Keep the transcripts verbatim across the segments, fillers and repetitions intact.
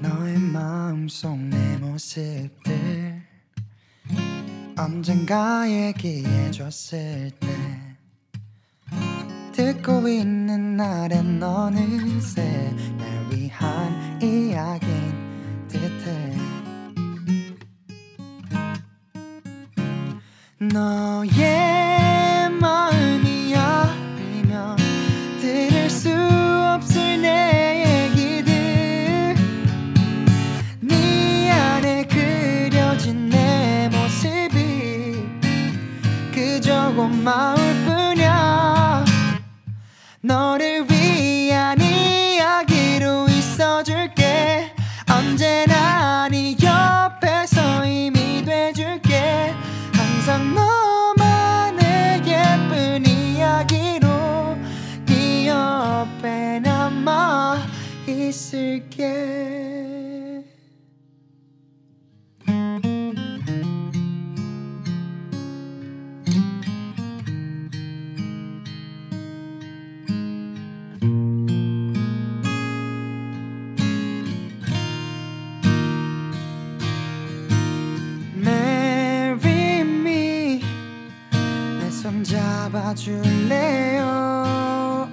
너의 마음속 내 모습들 언젠가 얘기해줬을 때 듣고 있는 날엔 어느새 날 위한 이야기인 듯해. 너의 마음이 아프면 들을 수 없을 내 얘기들 네 안에 그려진 내 모습이 그저 고마울 뿐이야. 너를 위한 이야기로 있어줄게. 언제나 네 옆에서 힘이 돼줄게. 항상 너만의 예쁜 이야기로 네 옆에 남아 있을게. 손 잡아줄래요?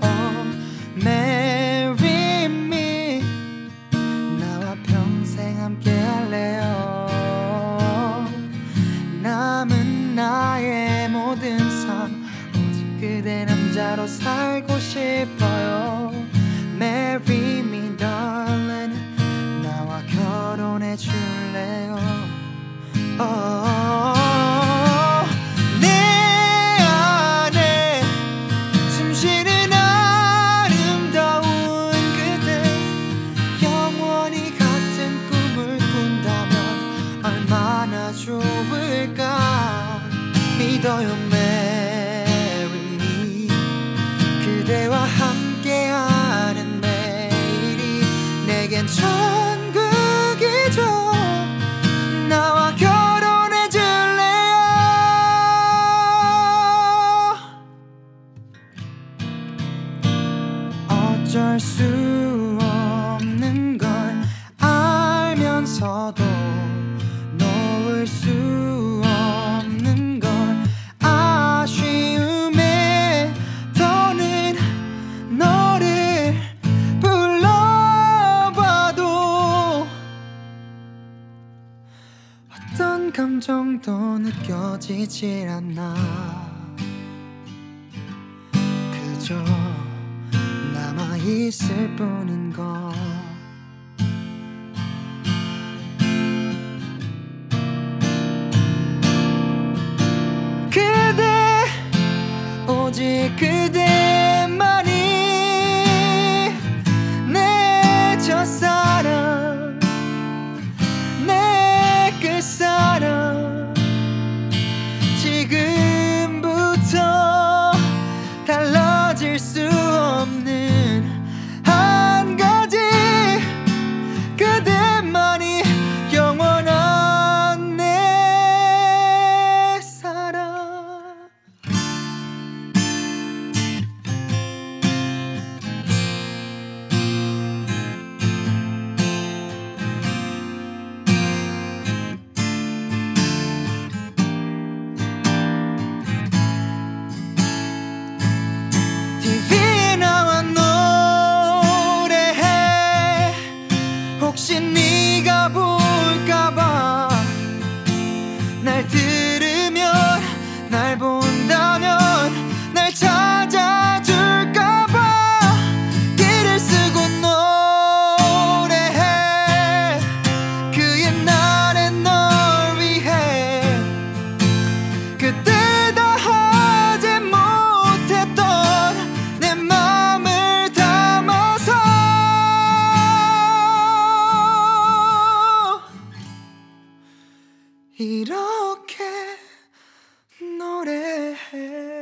Marry me. 나와 평생 함께 할래요? 남은 나의 모든 삶 오직 그대 남자로 살고 싶어요. Marry me darling. 나와 결혼해 줄래요? oh. 좋을까 믿어요. Marry me. 그대와 함께하는 매일이 내겐 천국이죠. 나와 결혼해 줄래요? 어쩔 수 없는 걸 알면서도 놓을 수 없는 걸 아쉬움에 더는 너를 불러봐도 어떤 감정도 느껴지질 않아. 그저 남아있을 뿐인 걸. 그대 오직 그대만이 내 첫사랑 내 끝사랑. 지금부터 달라질 수 없는 한 가지 그대만이 영원한 내 사랑. 티비에 나와 노래해. 혹시 네가 볼까봐. 날 들으면 날 본다면 날 찾아줄까봐. 길을 쓰고 노래해. 그 옛날의 널 위해. 그때 다 하지 못했던 내 맘을 담아서 이렇게 노래해.